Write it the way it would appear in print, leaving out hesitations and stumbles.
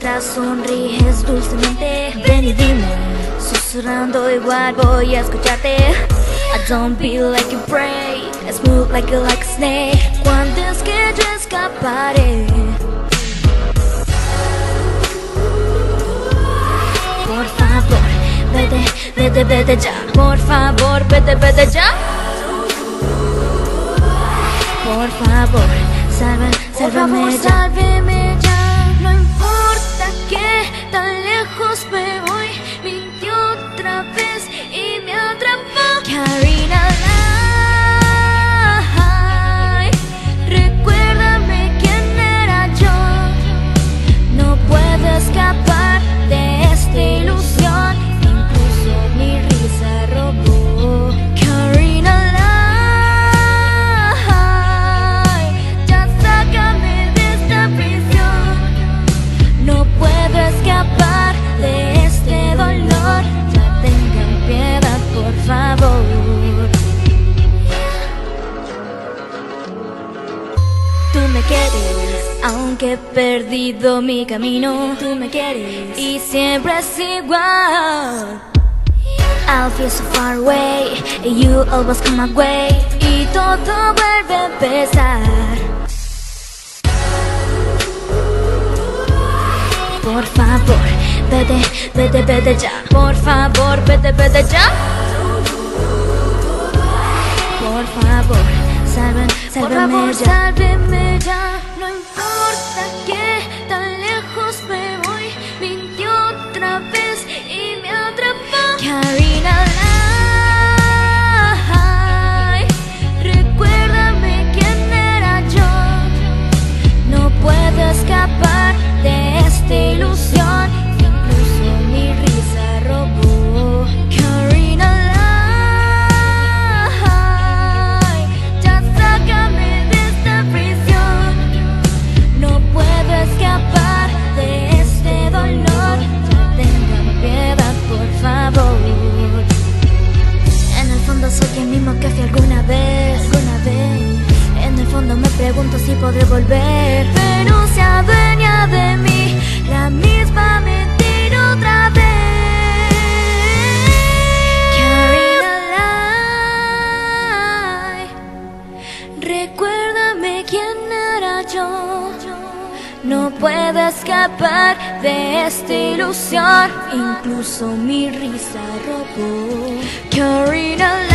mientras sonríes dulcemente. Ven y dime, susurrando igual voy a escucharte. I don't be like a prey, smooth like a snake. ¿Cuándo es que yo escaparé? Por favor, vete, vete, vete ya. Por favor, vete, vete ya. Por favor, sálvame ya. Sálveme ya. No importa que tan lejos me voy, mintió otra vez y me atrapó. Karina Lai, recuérdame quién era yo. No puedo escapar de esta ilusión, incluso mi risa robó. Karina Lai, ya sácame de esta prisión. No puedo escapar de este dolor, ya tengan piedad por favor. Tú me quieres, aunque he perdido mi camino. Tú me quieres y siempre es igual. I'll feel so far away, you always come my way, y todo vuelve a empezar. Por favor, vete, vete, vete ya. Por favor, vete, vete ya. Por favor, sálvame ya. Sálveme ya. No importa que tan lejos me voy, mintió otra vez y me atrapó. Karina Lai, recuérdame quién era yo. No puedo escapar de esta ilusión, incluso mi risa robó. Karina Lai, ya sácame de esta prisión. No puedo escapar de este dolor, tengan piedad por favor. En el fondo soy el mismo que fui alguna vez. En el fondo me pregunto si podré volver, pero se adueña de mí la misma mentira otra vez. Karina Lai, recuérdame quién era yo. No puedo escapar de esta ilusión, incluso mi risa robó. Karina Lai.